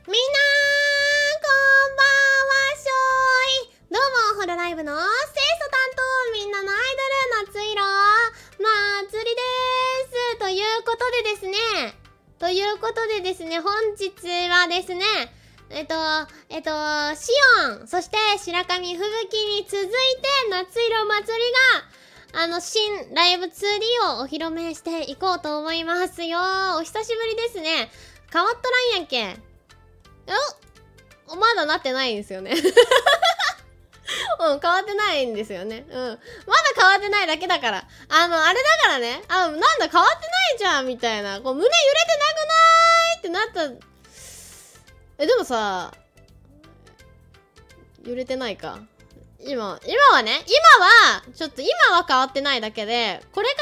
みんなー、こんばんは、しょーい。どうも、ホロライブの清楚担当、みんなのアイドル、夏色、まつりでーす。ということでですね、本日はですね、シオン、そして白神吹雪に続いて、夏色まつりが、新ライブ 2D をお披露目していこうと思いますよ。お久しぶりですね。変わっとらんやんけ。まだなってないんですよね。変わってないんですよね。まだ変わってないだけだから。あれだからね。なんだ変わってないじゃんみたいな。こう、胸揺れてなくないってなった。でもさ、揺れてないか。今はちょっと今は変わってないだけで、これから、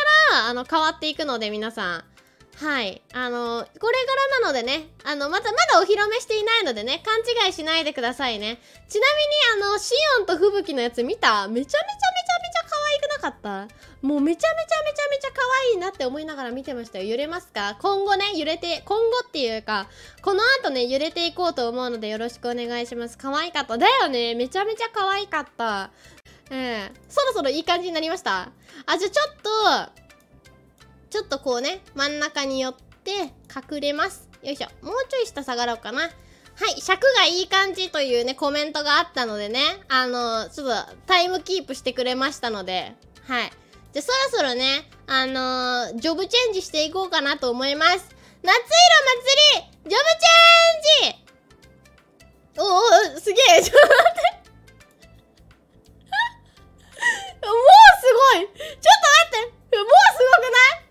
変わっていくので、皆さん。はい。これからなのでね、まだお披露目していないのでね、勘違いしないでくださいね。ちなみに、シオンと吹雪のやつ見た？めちゃめちゃ可愛くなかった？もうめちゃめちゃ可愛いなって思いながら見てましたよ。揺れますか？今後ね、今後っていうか、この後ね、揺れていこうと思うのでよろしくお願いします。可愛かった。だよね。めちゃめちゃ可愛かった。そろそろいい感じになりました？じゃあちょっとこうね、真ん中に寄って隠れます。よいしょ。もうちょい下下がろうかな。はい、尺がいい感じというね、コメントがあったのでね、ちょっとタイムキープしてくれましたので、はい。じゃあそろそろね、ジョブチェンジしていこうかなと思います。夏色祭りジョブチェンジすげえちょっと待ってもうすごいちょっと待ってもうすごくない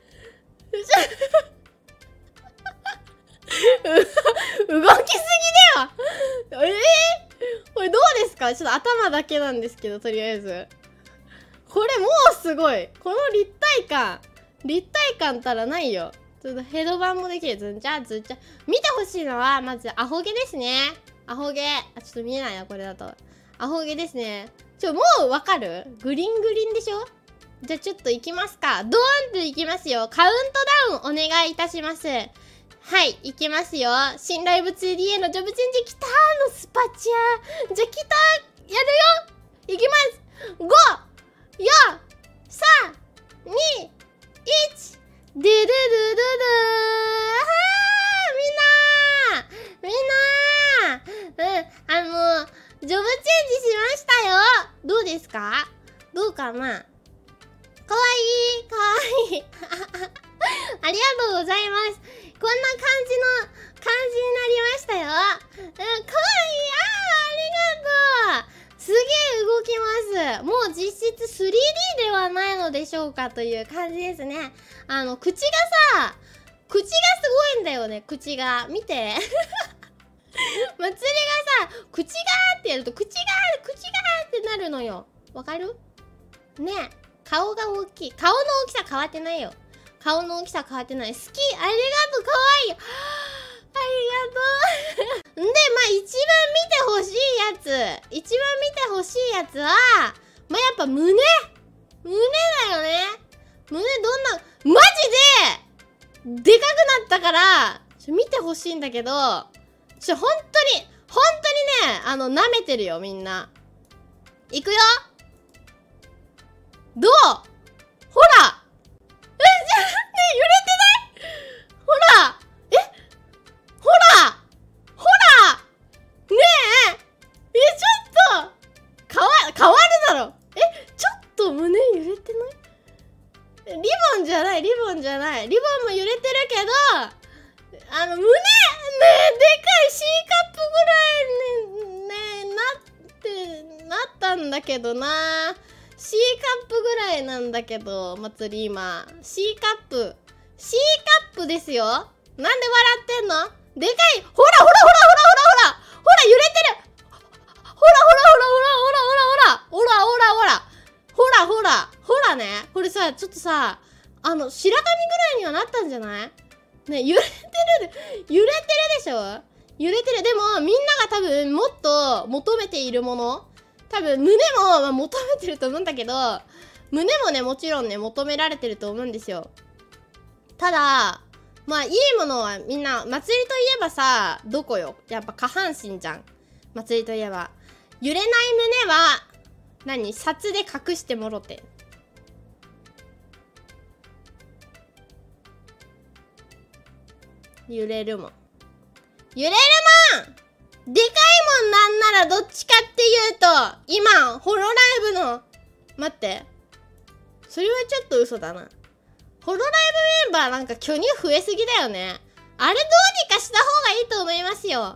動きすぎだよこれどうですか？ちょっと頭だけなんですけど、とりあえず。これもうすごい。この立体感たらないよ。ちょっとヘドバンもできる。ずんちゃ。見てほしいのは、まず、アホ毛ですね。アホ毛。ちょっと見えないな、これだと。アホ毛ですね。もうわかる？グリンでしょ？じゃあちょっと行きますか。ドーンと行きますよ。カウントダウンお願いいたします。はい、行きますよ。新ライブ 2D へのジョブチェンジきたーのスパチャー。じゃあ来たーやるよ行きます !5、4、3、2、1、ドゥドゥドゥドゥドゥジョブチェンジしましたよ。どうですか？どうかな？かわいいありがとうございます。こんな感じになりましたよ。かわいい。ありがとう。すげえ動きます。もう実質 3D ではないのでしょうかという感じですね。口がすごいんだよね、口が。見て。まつりがさ、口がーってやると、口がーってなるのよ。わかる？ねえ。顔が大きい。顔の大きさ変わってないよ。顔の大きさ変わってない。好き。ありがとう。かわいい。ありがとう。で、一番見てほしいやつは、やっぱ胸だよね。胸マジで、でかくなったから、見てほしいんだけど、本当にね、舐めてるよ、みんな。いくよどう？ほらねえ、揺れてない？ほらねえちょっと変わるだろちょっと胸揺れてない？リボンじゃない。リボンも揺れてるけど、胸ねえ、でかい C カップぐらいね、なったんだけどな。C カップぐらいなんだけど、祭り今。C カップですよ。なんで笑ってんの？でかい。ほら揺れてる。ほらね。これさ、ちょっとさ、白髪ぐらいにはなったんじゃない？ね、揺れてるでしょ？揺れてる。でも、みんなが多分、もっと求めているもの、多分、胸も、求めてると思うんだけど、胸もね、もちろんね、求められてると思うんですよ。ただ、 まあいいものはみんな、祭りといえばさ、どこよ、やっぱ下半身じゃん。祭りといえば揺れない胸は何、札で隠してもろて。揺れるもん、揺れるもん、でかいもん。なんならどっちかっていうと今ホロライブの、待って、それはちょっと嘘だな。ホロライブメンバーなんか巨乳増えすぎだよね。あれどうにかした方がいいと思いますよ。